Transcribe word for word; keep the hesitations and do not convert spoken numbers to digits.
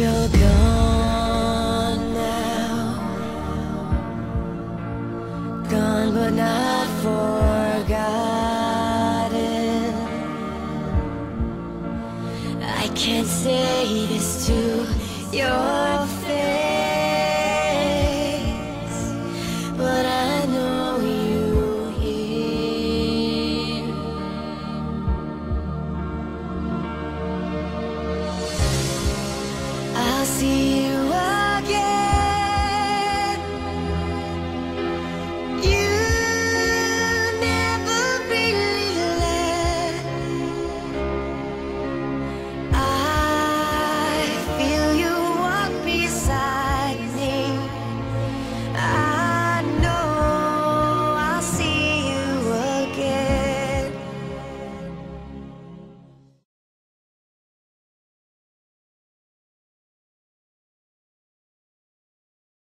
You're gone now, gone but not forgotten. I can't say this to your face, but I know you hear. I'll see